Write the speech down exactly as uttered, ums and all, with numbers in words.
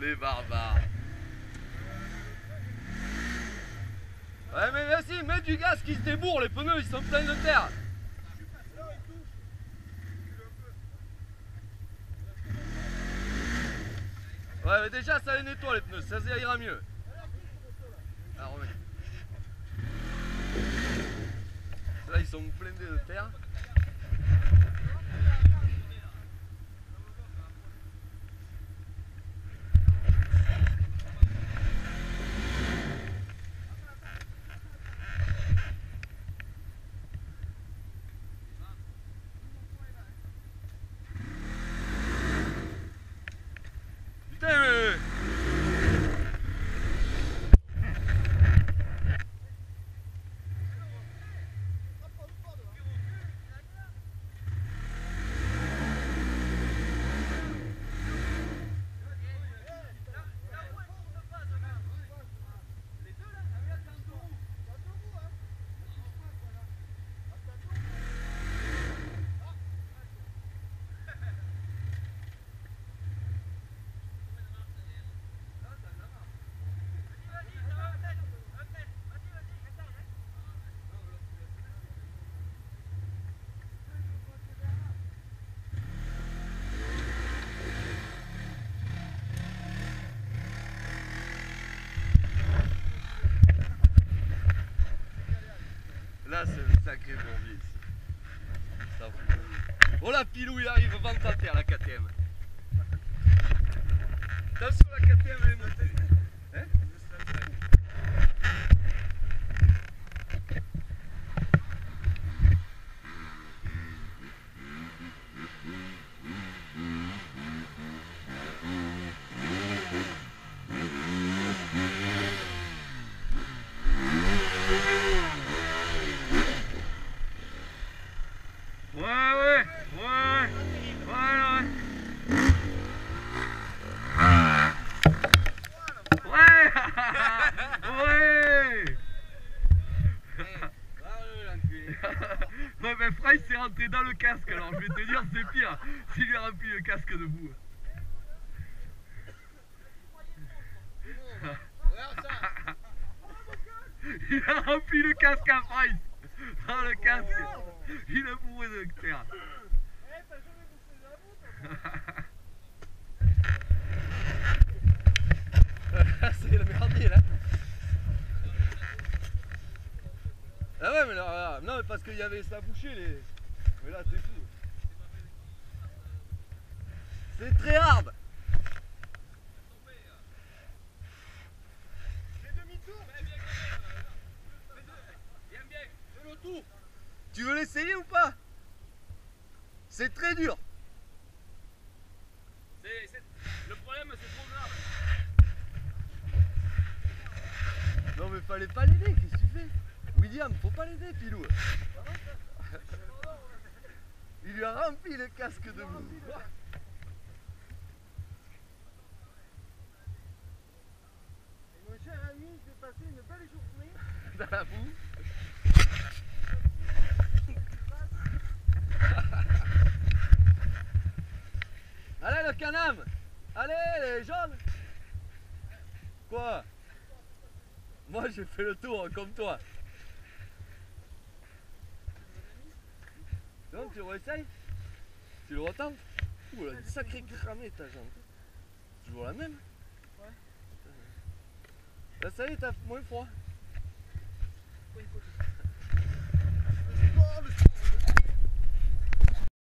Les barbares. Ouais mais vas-y, mets du gaz qui se débourre, les pneus ils sont pleins de terre. Ouais mais déjà ça les nettoie les pneus, ça, ça ira mieux. Alors remets. Là ils sont blindés de terre. Putain mais... Là c'est un sacré bourbier ici. Ça fout. Oh la Pilou il arrive, vente à terre la K T M. Attention la K T M elle est montée. Hein? Ouais, ouais, ouais, ouais, ouais, ouais, ouais, mais Fry s'est rentré dans le casque, alors je vais te dire, c'est pire s'il lui a rempli le casque de boue. Il a rempli le casque à Fry dans le casque. Il a bourré de terre. C'est le merdier là. Ah ouais mais là, non mais parce qu'il y avait ça bouché les. Mais là c'est fou. C'est très hard. Fais demi-tour. Viens bien, fais le tour. Tu veux l'essayer ou pas? C'est très dur. C'est, c'est... Le problème c'est trop grave. Non mais fallait pas l'aider, qu'est-ce que tu fais? William, faut pas l'aider Pilou. Il lui a rempli le casque de boue. Mon cher ami, j'ai passé une belle journée. Dans la boue. Allez le canam. Allez les jaunes. Quoi? Moi j'ai fait le tour comme toi. Donc tu le réessayes? Tu le retentes? Ouh, elle a une sacrée cramée ta jambe. Toujours la même? Ouais. Là ça y est, t'as moins froid. Pourquoi il faut que